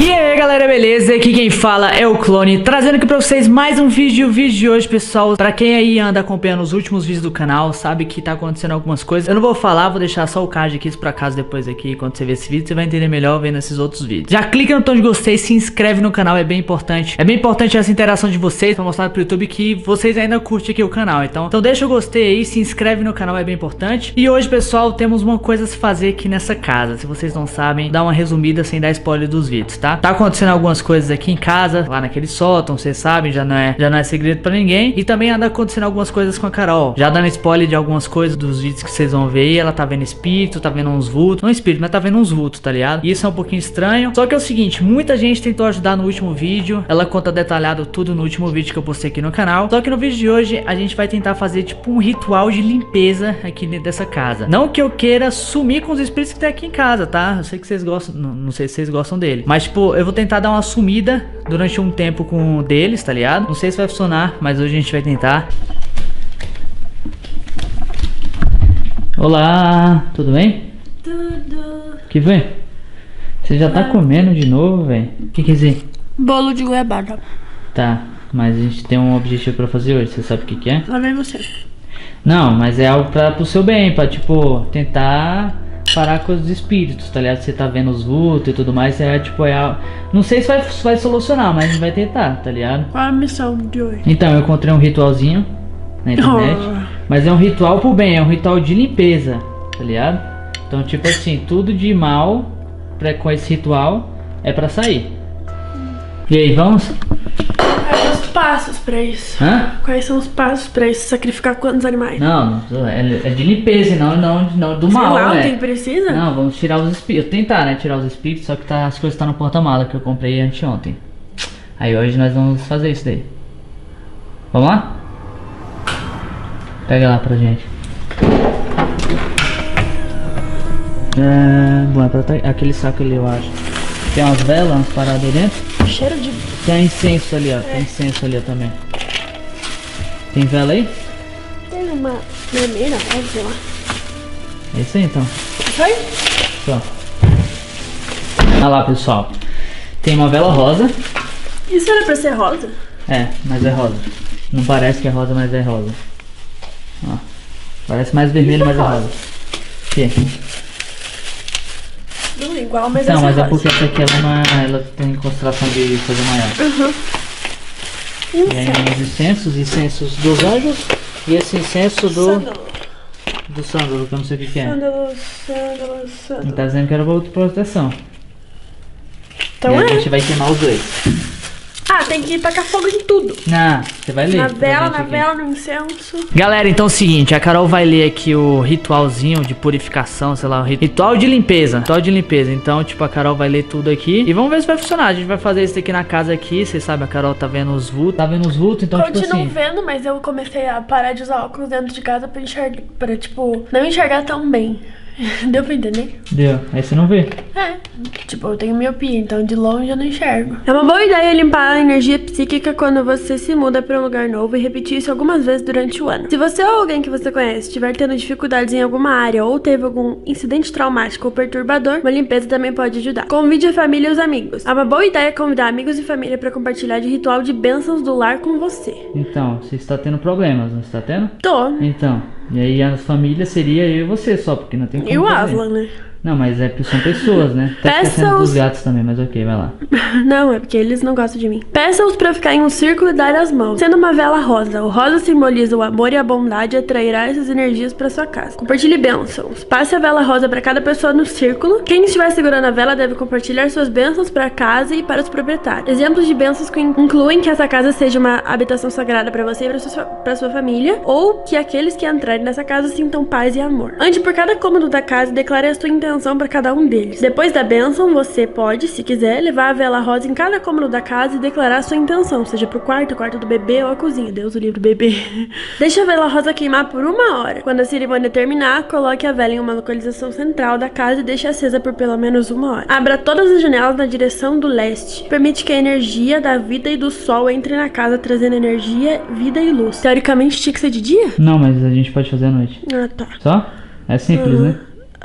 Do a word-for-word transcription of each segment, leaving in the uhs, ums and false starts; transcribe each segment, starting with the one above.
E aí galera, beleza? Aqui quem fala é o Clone, trazendo aqui pra vocês mais um vídeo. O vídeo de hoje, pessoal, pra quem aí anda acompanhando os últimos vídeos do canal, sabe que tá acontecendo algumas coisas. Eu não vou falar, vou deixar só o card aqui, se por acaso depois aqui, quando você ver esse vídeo, você vai entender melhor vendo esses outros vídeos. Já clica no botão de gostei, se inscreve no canal, é bem importante. É bem importante essa interação de vocês, pra mostrar pro YouTube que vocês ainda curtem aqui o canal. Então, então deixa o gostei aí, se inscreve no canal, é bem importante. E hoje, pessoal, temos uma coisa a se fazer aqui nessa casa. Se vocês não sabem, dá uma resumida sem dar spoiler dos vídeos, tá? Tá acontecendo algumas coisas aqui em casa, lá naquele sótão, vocês sabem, já não é, já não é segredo pra ninguém. E também anda acontecendo algumas coisas com a Carol. Já dando spoiler de algumas coisas dos vídeos que vocês vão ver aí. Ela tá vendo espírito, tá vendo uns vultos. Não espírito, mas tá vendo uns vultos, tá ligado? E isso é um pouquinho estranho. Só que é o seguinte, muita gente tentou ajudar no último vídeo. Ela conta detalhado tudo no último vídeo que eu postei aqui no canal. Só que no vídeo de hoje a gente vai tentar fazer tipo um ritual de limpeza aqui dentro dessa casa. Não que eu queira sumir com os espíritos que tem aqui em casa, tá? Eu sei que vocês gostam, não, não sei se vocês gostam dele. Mas tipo, eu vou tentar dar uma sumida durante um tempo com deles, tá ligado? Não sei se vai funcionar, mas hoje a gente vai tentar. Olá, tudo bem? Tudo. Que vem? Você já tá Ah. comendo de novo, velho? O que quer dizer? Bolo de goiabada. Tá, mas a gente tem um objetivo pra fazer hoje, você sabe o que que é? Lá vem você. Não, mas é algo pra, pro seu bem, pra tipo, tentar parar com os espíritos, tá ligado? Você tá vendo os vultos e tudo mais, é tipo, é algo... Não sei se vai, vai solucionar, mas a gente vai tentar, tá ligado? Qual a missão de hoje? Então, eu encontrei um ritualzinho na internet, Oh. mas é um ritual pro bem, é um ritual de limpeza, tá ligado? Então, tipo assim, tudo de mal pra, com esse ritual é pra sair. E aí, vamos? Quais são os passos pra isso? Hã? Quais são os passos pra isso? Sacrificar quantos animais? Não, não, é, é de limpeza, não, não, não do Sei mal, lá, né? tem que precisa? Não, vamos tirar os espíritos. Tentar, né? Tirar os espíritos, só que tá, as coisas tá no porta-mala que eu comprei anteontem. Aí hoje nós vamos fazer isso daí. Vamos lá? Pega lá pra gente. É, bom, é pra tá, aquele saco ali, eu acho. Tem umas velas, umas paradas aí dentro. Cheiro de... Tem incenso ali, ó. Tem incenso ali ó, também. Tem vela aí? Tem uma vermelha, sei lá. É isso aí então. Foi? Só. Olha lá, pessoal. Tem uma vela rosa. Isso era pra ser rosa? É, mas é rosa. Não parece que é rosa, mas é rosa. Ó. Parece mais vermelho, mas é rosa. Aqui. Não é igual, mas Então, essa mas é rosa. porque essa aqui ela, é uma, ela tem concentração de coisa maior. Uhum. E aí os incensos, incensos dos anjos e esse incenso do Sândalo. do sândalo, que eu não sei o que, que é. Sândalo, sândalo, Ele sândalo. tá dizendo que era outra proteção. Então e aí é. a gente vai queimar os dois. Ah, tem que tacar fogo em tudo. Não, você vai ler. Na pra vela, gente na aqui. vela, no incenso. Galera, então é o seguinte, a Carol vai ler aqui o ritualzinho de purificação, sei lá, o ritual de limpeza, ritual de limpeza. Então, tipo, a Carol vai ler tudo aqui e vamos ver se vai funcionar. A gente vai fazer isso aqui na casa aqui, vocês sabem, a Carol tá vendo os vultos, tá vendo os vultos, então Continuo tipo assim... vendo, mas eu comecei a parar de usar óculos dentro de casa pra enxergar, pra, tipo, não enxergar tão bem. Deu pra entender? Deu, aí você não vê. É, tipo, eu tenho miopia, então de longe eu não enxergo. É uma boa ideia limpar a energia psíquica quando você se muda pra um lugar novo e repetir isso algumas vezes durante o ano. Se você ou alguém que você conhece estiver tendo dificuldades em alguma área ou teve algum incidente traumático ou perturbador, uma limpeza também pode ajudar. Convide a família e os amigos. É uma boa ideia convidar amigos e família pra compartilhar de ritual de bênçãos do lar com você. Então, você está tendo problemas, não está tendo? Tô. Então, e aí a família seria eu e você só, porque não tem como E o fazer. Aslan, né? Não, mas é, são pessoas, né? Tá Peça esquecendo os- dos gatos também, mas ok, vai lá. Não, é porque eles não gostam de mim. Peça-os pra ficar em um círculo e dar as mãos. Sendo uma vela rosa, o rosa simboliza o amor e a bondade e atrairá essas energias pra sua casa. Compartilhe bênçãos. Passe a vela rosa pra cada pessoa no círculo. Quem estiver segurando a vela deve compartilhar suas bênçãos pra casa e para os proprietários. Exemplos de bênçãos que incluem que essa casa seja uma habitação sagrada pra você e pra sua, pra sua família, ou que aqueles que entrarem nessa casa sintam paz e amor. Ande por cada cômodo da casa e declare a sua intenção pra cada um deles. Depois da bênção, você pode, se quiser, levar a vela rosa em cada cômodo da casa e declarar sua intenção, seja pro quarto, quarto do bebê ou a cozinha. Deus o livre, bebê. Deixe a vela rosa queimar por uma hora. Quando a cerimônia terminar, coloque a vela em uma localização central da casa e deixe acesa por pelo menos uma hora. Abra todas as janelas na direção do leste. Permite que a energia da vida e do sol entre na casa, trazendo energia, vida e luz. Teoricamente tinha que ser de dia? Não, mas a gente pode fazer à noite. Ah, tá. Só? É simples, Uhum. né?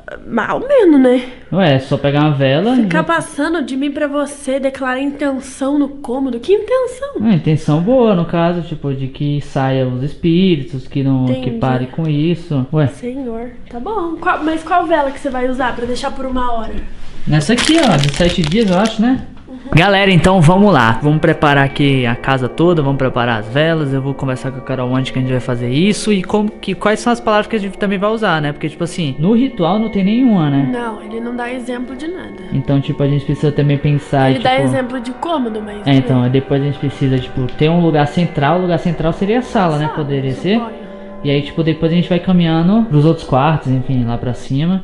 Mal menos, né? Ué, é só pegar uma vela... Ficar e... passando de mim pra você, declarar intenção no cômodo. Que intenção? Uma intenção boa, no caso, tipo, de que saia os espíritos, que não que Entendi. pare com isso. Ué, Senhor, tá bom. Qual- mas qual vela que você vai usar pra deixar por uma hora? nessa aqui, ó, de sete dias, eu acho, né? Galera, então vamos lá. Vamos preparar aqui a casa toda, vamos preparar as velas. Eu vou conversar com a Carol antes que a gente vai fazer isso e como que quais são as palavras que a gente também vai usar, né? Porque tipo assim, no ritual não tem nenhuma, né? Não, ele não dá exemplo de nada. Então, tipo, a gente precisa também pensar, Ele tipo, dá exemplo de cômodo, mas... é, então, depois a gente precisa, tipo, ter um lugar central. O lugar central seria a sala, né? Poderia ser. suponho. E aí, tipo, depois a gente vai caminhando pros outros quartos, enfim, lá pra cima.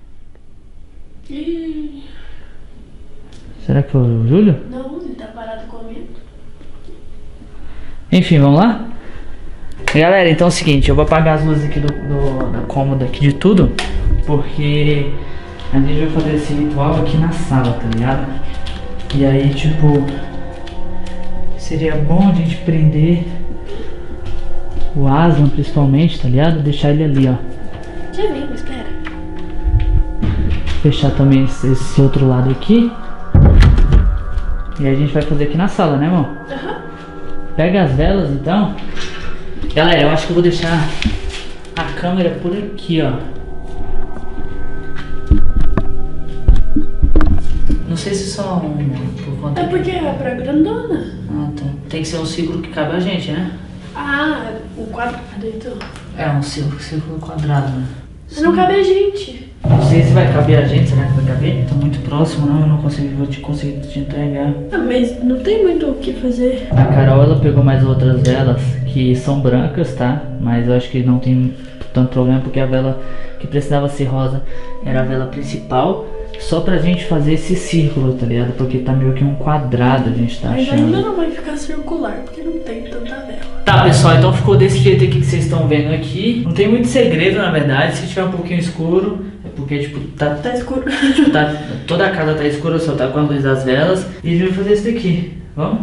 Ih, Será que foi o Júlio? não, ele tá parado comigo. Enfim, vamos lá? Galera, então é o seguinte, eu vou apagar as luzes aqui do, do, da cômoda aqui de tudo, porque a gente vai fazer esse ritual aqui na sala, tá ligado? E aí, tipo, seria bom a gente prender o Aslan principalmente, tá ligado? Deixar ele ali, ó. Já vem, espera. Fechar também esse, esse outro lado aqui. E aí a gente vai fazer aqui na sala, né, irmão? Aham. Pega as velas, então. Galera, eu acho que eu vou deixar a câmera por aqui, ó. Não sei se só um, por conta É porque é pra grandona. Ah, tá. Tem que ser um círculo que cabe a gente, né? Ah, o quadrado, então. É, um círculo, círculo quadrado, né? Não cabe a gente. Não sei se vai caber a gente, será que vai caber? Tô muito próximo, não, eu não consigo, vou te conseguir te entregar. Ah, mas não tem muito o que fazer. A Carol, ela pegou mais outras velas que são brancas, tá? Mas eu acho que não tem tanto problema porque a vela que precisava ser rosa era a vela principal. Só pra gente fazer esse círculo, tá ligado? Porque tá meio que um quadrado, a gente tá Mas achando. ainda não vai ficar circular, porque não tem tanta vela. Tá, pessoal, então ficou desse jeito aqui que vocês estão vendo aqui. Não tem muito segredo, na verdade. Se tiver um pouquinho escuro, é porque, tipo, tá, Tá escuro. tá toda a casa tá escura, só tá com a luz das velas. E a gente vai fazer isso daqui. Vamos?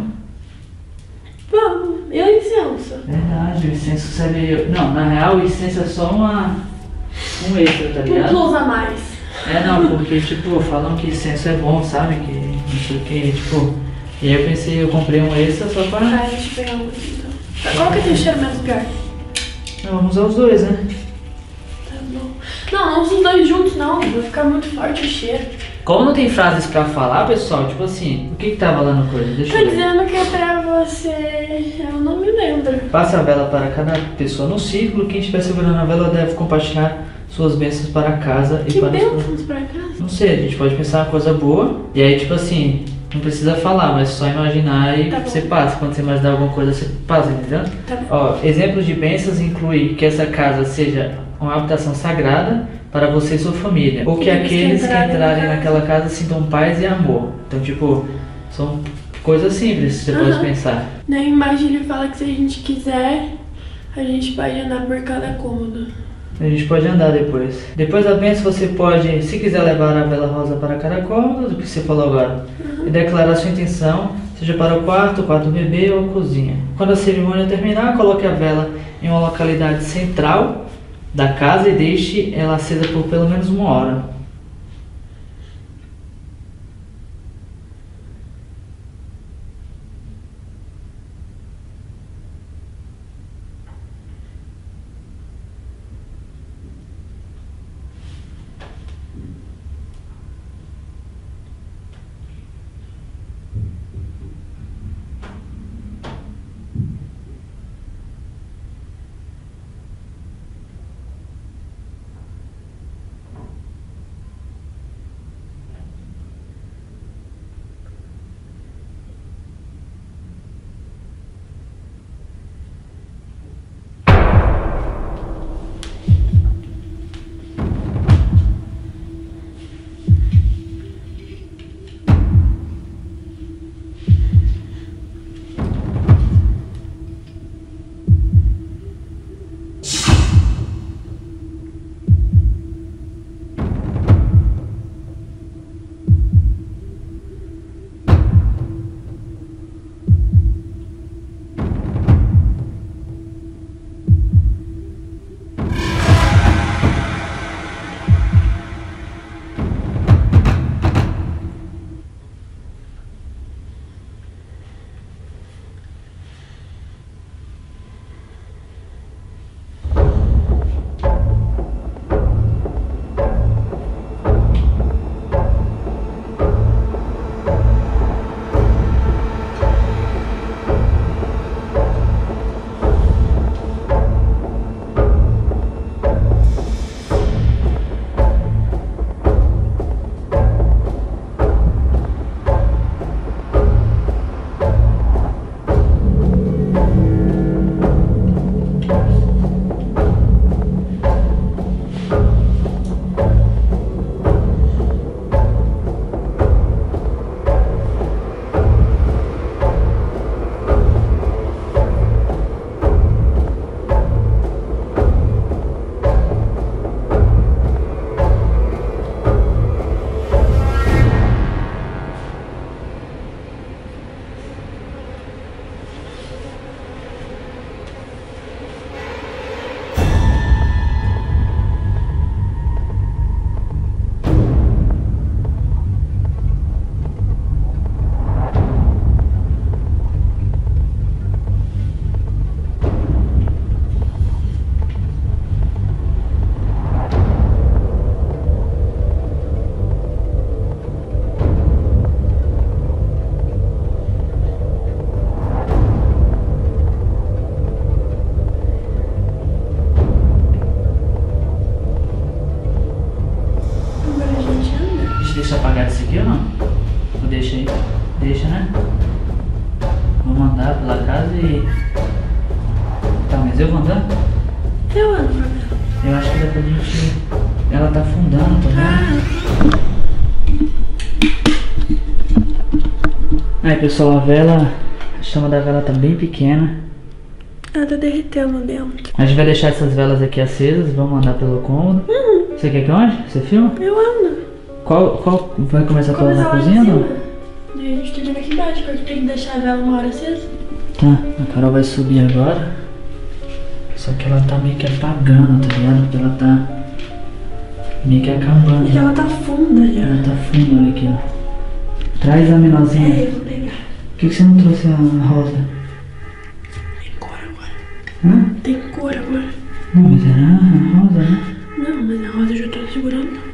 Vamos. E o incenso? Verdade, o incenso serve... Não, na real, o incenso é só uma... um extra, tá Um ligado? plus a mais. É, não, porque, tipo, falam que incenso é bom, sabe? Que não sei o que, tipo... E aí eu pensei, eu comprei um extra só pra... Ah, deixa eu pegar um aqui então. Qual que tem o cheiro menos pior? Não, vamos usar os dois, né? Tá bom. Não, não usa os dois juntos não, vai ficar muito forte o cheiro. Como não tem frases pra falar, pessoal, tipo assim, o que que tava lá no coisa? Deixa Tá eu ver. dizendo que é pra você... Eu não me lembro. Passe a vela para cada pessoa no círculo. Quem estiver segurando a vela deve compartilhar suas bênçãos para casa e Que para os... bênçãos pra casa? Não sei, a gente pode pensar uma coisa boa. E aí, tipo assim, não precisa falar, mas só imaginar e Tá bom. você passa. Quando você imaginar alguma coisa, você passa, entendeu? Tá bom. Ó, exemplos de bênçãos inclui que essa casa seja uma habitação sagrada para você e sua família. Ou que Aqueles que aqueles que entrarem na entrarem casa. naquela casa sintam paz e amor. Então, tipo, são coisas simples que você pode Aham. pensar. Na imagem ele fala que se a gente quiser, a gente pode andar por cada cômodo. A gente pode andar depois. Depois da bênção você pode, se quiser, levar a vela rosa para cada cômodo, do que você falou agora, e declarar sua intenção, seja para o quarto, o quarto do bebê ou a cozinha. Quando a cerimônia terminar, coloque a vela em uma localidade central da casa e deixe ela acesa por pelo menos uma hora. Deixa, né? Vamos andar pela casa e... Tá, mas eu vou andar? Eu ando, Fabiola. Eu acho que dá pra gente... Ela tá afundando, tá vendo? Ah. Aí, pessoal, a vela... A chama da vela tá bem pequena. Ela tá derretendo dentro. A gente vai deixar essas velas aqui acesas. Vamos andar pelo cômodo. Uhum. Você quer que eu ande? Você filma? Eu ando. Qual... qual vai começar pela na Começar lá em cozinha, cima. não? E a gente termina aqui embaixo, porque tem que deixar a vela uma hora acesa. Tá, a Carol vai subir agora. Só que ela tá meio que apagando, tá ligado? Porque ela tá meio que acabando. E ela tá funda já. Ela tá funda, olha aqui, ó. Traz a menorzinha. É, eu vou pegar. Por que, que você não trouxe a rosa? Tem cor agora. Hã? Tem cor agora. Não, mas era a rosa, né? Não, mas a rosa eu já tô segurando.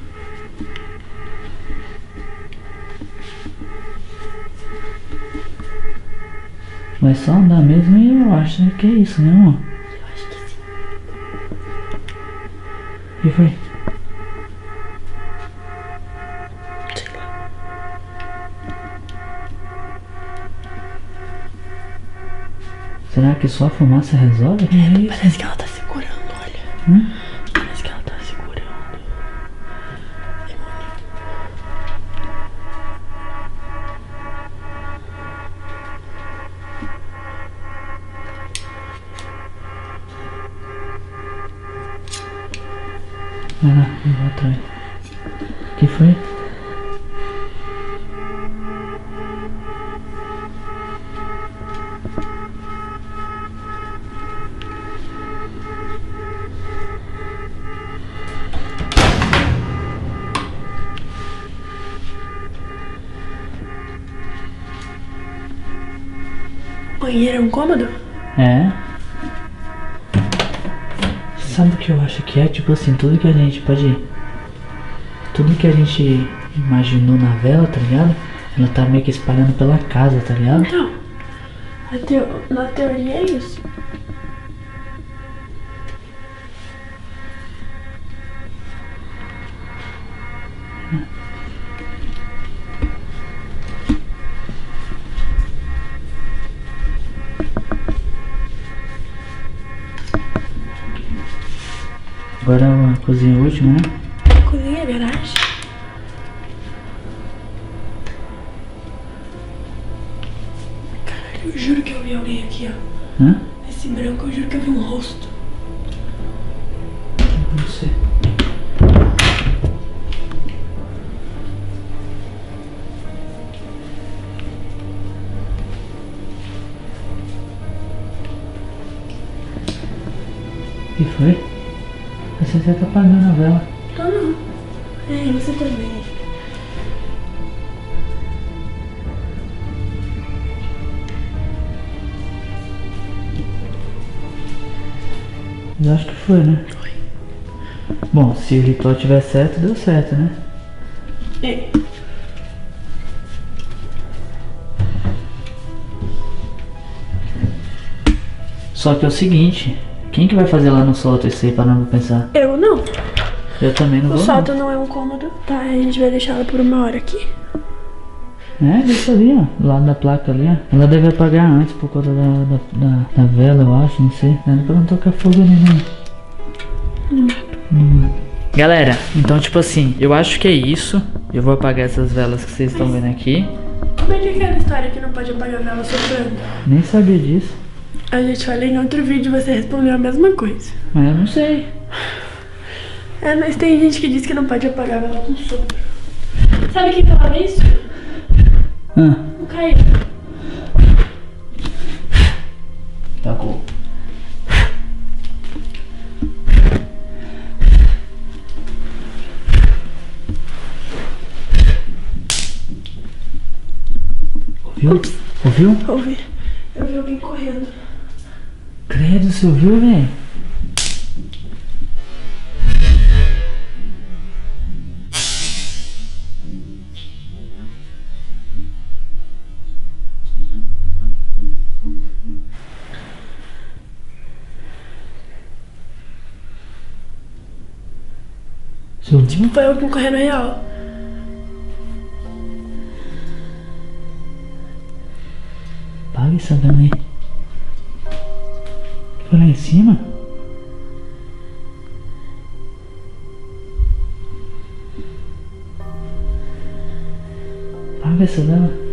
Vai só andar mesmo e eu acho que é isso, né, amor? Eu acho que sim. O que foi? Sei lá. Será que só a fumaça resolve? Que é isso? Parece que ela tá segurando, olha. Hum? Parece que ela tá segurando. Vai lá, eu vou atrás. O que foi? Banheiro é um cômodo? É. Sabe o que eu acho que é? Tipo assim, tudo que a gente pode... Tudo que a gente imaginou na vela, tá ligado? Ela tá meio que espalhando pela casa, tá ligado? Então, na, teo... na teoria é isso. Agora a cozinha última, né? Cozinha, garagem. Caralho, eu juro que eu vi alguém aqui, ó. Hã? Esse branco, eu juro que eu vi um rosto. Não sei. O que foi? Você já tá apagando a vela. Tô não. É, você também. Eu acho que foi, né? Foi. Bom, se o ritual tiver certo, deu certo, né? É. Só que é o seguinte, quem que vai fazer lá no sótão isso aí, parando pra pensar? Eu não. Eu também não O vou. sótão não é um cômodo. Tá, a gente vai deixar ela por uma hora aqui. É, deixa ali, ó, do lado da placa ali, ó. Ela deve apagar antes por conta da, da, da, da vela, eu acho, não sei. Não é pra não tocar fogo ali, não. Hum. Hum. Galera, então tipo assim, eu acho que é isso. Eu vou apagar essas velas que vocês estão vendo aqui. Como é que é aquela história que não pode apagar a vela soprando? Nem sabia disso. A gente falei em outro vídeo e você respondeu a mesma coisa. Mas eu não sei. É, mas tem gente que diz que não pode apagar a vela com sopro. Sabe quem falava isso? Ah, O Caio. tacou. Ouviu? Ups. Ouviu? Ouvi. Eu vi alguém correndo. Credo, você ouviu, velho? Você ouviu? Foi alguém correndo real. Apaga essa vela aí. Foi lá em cima? Apaga essa vela.